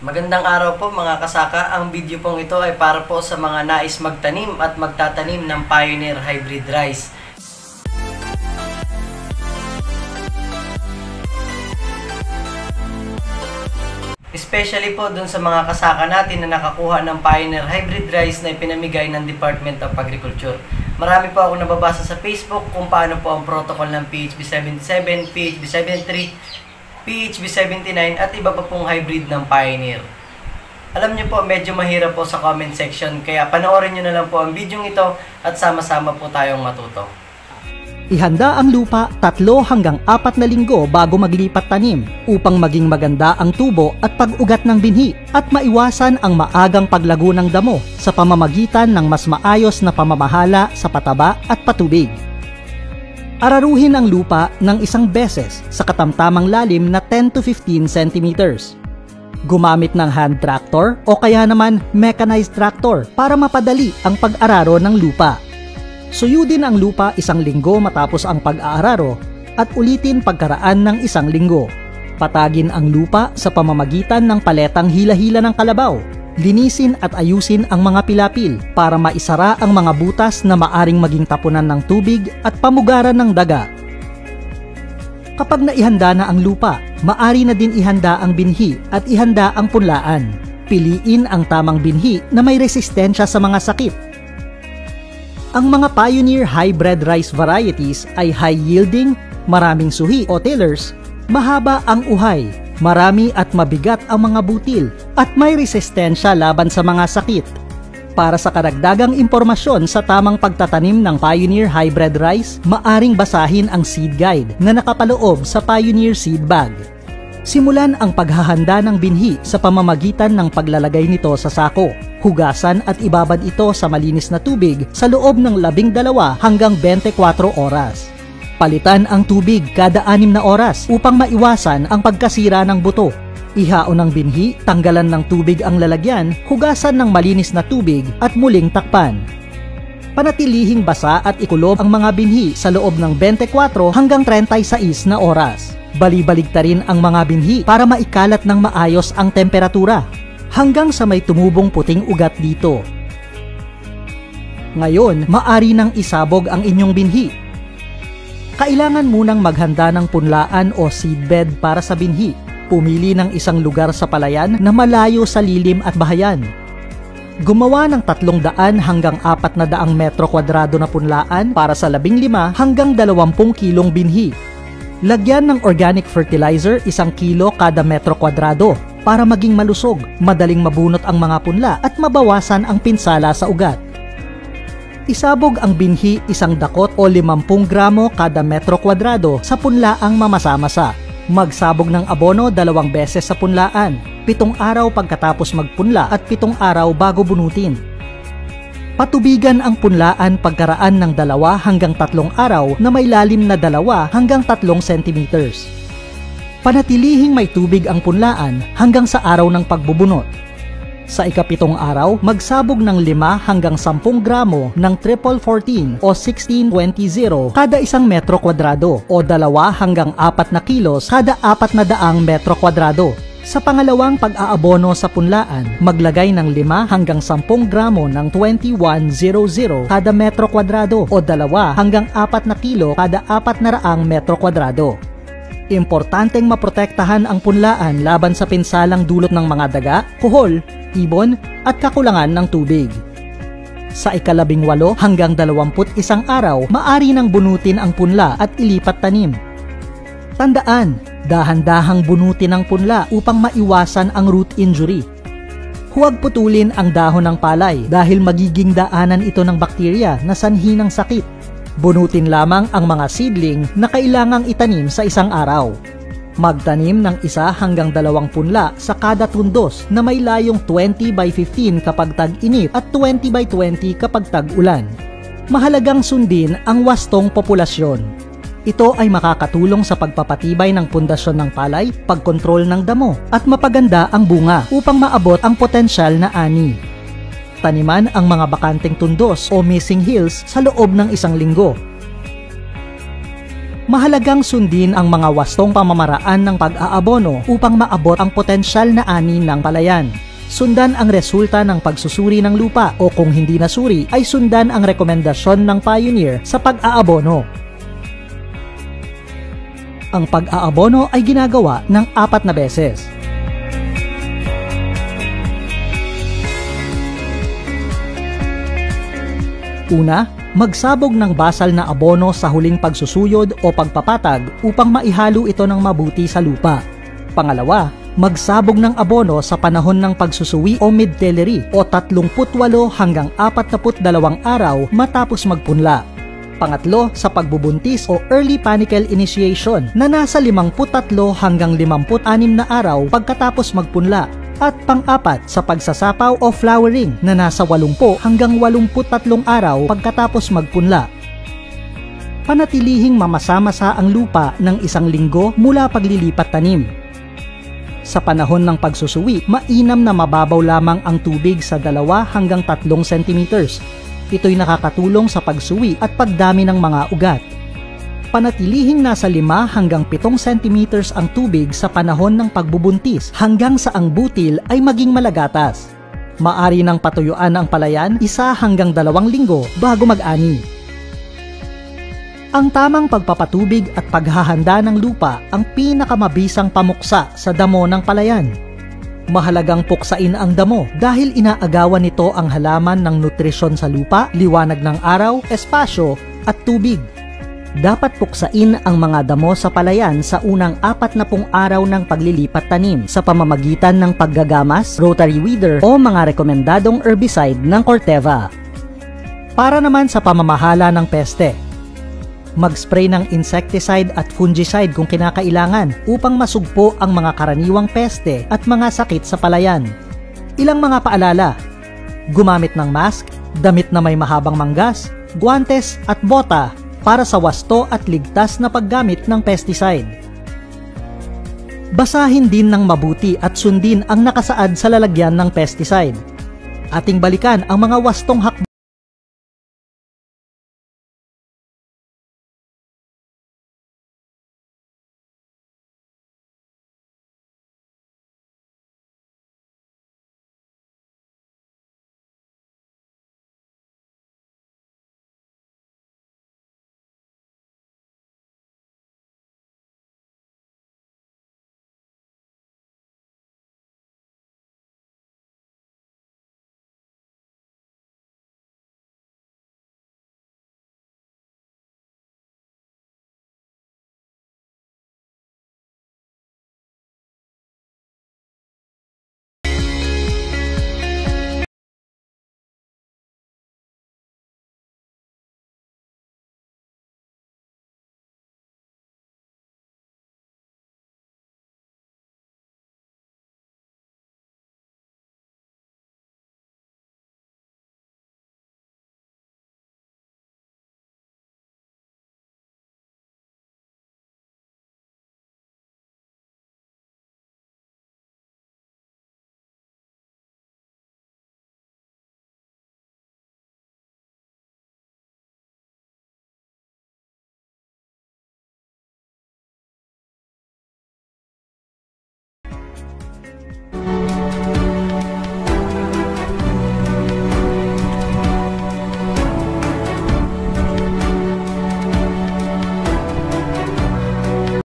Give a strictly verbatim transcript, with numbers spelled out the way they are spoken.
Magandang araw po mga kasaka. Ang video pong ito ay para po sa mga nais magtanim at magtatanim ng Pioneer Hybrid Rice. Especially po dun sa mga kasaka natin na nakakuha ng Pioneer Hybrid Rice na ipinamigay ng Department of Agriculture. Marami po ako nababasa sa Facebook kung paano po ang protocol ng P H B seventy-seven, P H B seventy-three, P H B seventy-nine at iba pa pong hybrid ng Pioneer. Alam nyo po, medyo mahirap po sa comment section, kaya panoorin nyo na lang po ang video ito at sama-sama po tayong matuto. Ihanda ang lupa tatlo hanggang apat na linggo bago maglipat tanim upang maging maganda ang tubo at pag-ugat ng binhi at maiwasan ang maagang paglago ng damo sa pamamagitan ng mas maayos na pamamahala sa pataba at patubig. Araruhin ang lupa ng isang beses sa katamtamang lalim na ten to fifteen centimeters. Gumamit ng hand tractor o kaya naman mechanized tractor para mapadali ang pag-araro ng lupa. Suyudin ang lupa isang linggo matapos ang pag-aararo at ulitin pagkaraan ng isang linggo. Patagin ang lupa sa pamamagitan ng paletang hila-hila ng kalabaw. Linisin at ayusin ang mga pilapil para maisara ang mga butas na maaring maging tapunan ng tubig at pamugaran ng daga. Kapag naihanda na ang lupa, maari na din ihanda ang binhi at ihanda ang punlaan. Piliin ang tamang binhi na may resistensya sa mga sakit. Ang mga Pioneer Hybrid Rice varieties ay high-yielding, maraming suhi o tillers, mahaba ang uhay, marami at mabigat ang mga butil, at may resistensya laban sa mga sakit. Para sa karagdagang impormasyon sa tamang pagtatanim ng Pioneer Hybrid Rice, maaring basahin ang seed guide na nakapaloob sa Pioneer Seed Bag. Simulan ang paghahanda ng binhi sa pamamagitan ng paglalagay nito sa sako. Hugasan at ibabad ito sa malinis na tubig sa loob ng labing dalawa hanggang twenty-four oras. Palitan ang tubig kada anim na oras upang maiwasan ang pagkasira ng buto. Ihaon ang binhi, tanggalan ng tubig ang lalagyan, hugasan ng malinis na tubig at muling takpan. Panatilihing basa at ikulob ang mga binhi sa loob ng twenty-four hanggang thirty-six na oras. Bali-baligtarin ang mga binhi para maikalat ng maayos ang temperatura hanggang sa may tumubong puting ugat dito. Ngayon, maari nang isabog ang inyong binhi. Kailangan munang maghanda ng punlaan o seedbed para sa binhi. Pumili ng isang lugar sa palayan na malayo sa lilim at bahayan. Gumawa ng tatlong daan hanggang apat na daang metro kwadrado na punlaan para sa labing lima hanggang dalawampung kilong binhi. Lagyan ng organic fertilizer isang kilo kada metro kwadrado para maging malusog, madaling mabunot ang mga punla at mabawasan ang pinsala sa ugat. Isabog ang binhi isang dakot o limampung gramo kada metro kwadrado sa punlaang mamasa-masa. Magsabog ng abono dalawang beses sa punlaan, pitong araw pagkatapos magpunla at pitong araw bago bunutin. Patubigan ang punlaan pagkaraan ng dalawa hanggang tatlong araw na may lalim na dalawa hanggang tatlong centimeters. Panatilihing may tubig ang punlaan hanggang sa araw ng pagbubunot. Sa ikapitong araw, magsabog ng lima hanggang sampung gramo ng triple fourteen o sixteen twenty kada isang metro kwadrado o dalawa hanggang apat na kilos kada apat na daang metro kwadrado. Sa pangalawang pag-aabono sa punlaan, maglagay ng lima hanggang sampung gramo ng twenty-one hundred kada metro kwadrado o dalawa hanggang apat na kilo kada apat na raang metro kwadrado. Importanteng maprotektahan ang punlaan laban sa pinsalang dulot ng mga daga, kuhol, ibon at kakulangan ng tubig. Sa ikalabing walo hanggang dalawamput isang araw, maari nang bunutin ang punla at ilipat tanim. Tandaan, dahan-dahang bunutin ang punla upang maiwasan ang root injury. Huwag putulin ang dahon ng palay dahil magiging daanan ito ng bakterya na sanhi ng sakit. Bunutin lamang ang mga seedling na kailangang itanim sa isang araw. Magtanim ng isa hanggang dalawang punla sa kada tundos na may layong twenty by fifteen kapag tag-init at twenty by twenty kapag tag-ulan. Mahalagang sundin ang wastong populasyon. Ito ay makakatulong sa pagpapatibay ng pundasyon ng palay, pagkontrol ng damo, at mapaganda ang bunga upang maabot ang potensyal na ani. Taniman ang mga bakanteng tundos o missing hills sa loob ng isang linggo. Mahalagang sundin ang mga wastong pamamaraan ng pag-aabono upang maabot ang potensyal na ani ng palayan. Sundan ang resulta ng pagsusuri ng lupa o kung hindi nasuri ay sundan ang rekomendasyon ng pioneer sa pag-aabono. Ang pag-aabono ay ginagawa ng apat na beses. Una, magsabog ng basal na abono sa huling pagsusuyod o pagpapatag upang maihalo ito ng mabuti sa lupa. Pangalawa, magsabog ng abono sa panahon ng pagsusuwi o mid-tillery o tatlumpu't walo hanggang apatnapu't dalawang araw matapos magpunla. Pangatlo, sa pagbubuntis o early panicle initiation na nasa limampu't tatlo hanggang limampu't anim na araw pagkatapos magpunla. At pang-apat, sa pagsasapaw o flowering na nasa walumpu hanggang walumpu't tatlong araw pagkatapos magpunla. Panatilihing mamasa-masa ang lupa ng isang linggo mula paglilipat tanim. Sa panahon ng pagsusuwi, mainam na mababaw lamang ang tubig sa dalawa hanggang tatlong centimeters. Ito'y nakakatulong sa pagsuwi at pagdami ng mga ugat. Panatilihing nasa lima hanggang pitong centimeters ang tubig sa panahon ng pagbubuntis hanggang sa ang butil ay maging malagatas. Maari nang patuyuan ang palayan isa hanggang dalawang linggo bago mag-ani. Ang tamang pagpapatubig at paghahanda ng lupa ang pinakamabisang pamuksa sa damo ng palayan. Mahalagang puksain ang damo dahil inaagawan nito ang halaman ng nutrisyon sa lupa, liwanag ng araw, espasyo at tubig. Dapat puksain ang mga damo sa palayan sa unang apat na pung araw ng paglilipat tanim sa pamamagitan ng paggagamas, rotary weeder o mga rekomendadong herbicide ng Corteva. Para naman sa pamamahala ng peste, mag-spray ng insecticide at fungicide kung kinakailangan upang masugpo ang mga karaniwang peste at mga sakit sa palayan. Ilang mga paalala: gumamit ng mask, damit na may mahabang manggas, guwantes at bota para sa wasto at ligtas na paggamit ng pesticide. Basahin din ng mabuti at sundin ang nakasaad sa lalagyan ng pesticide. Ating balikan ang mga wastong hakbang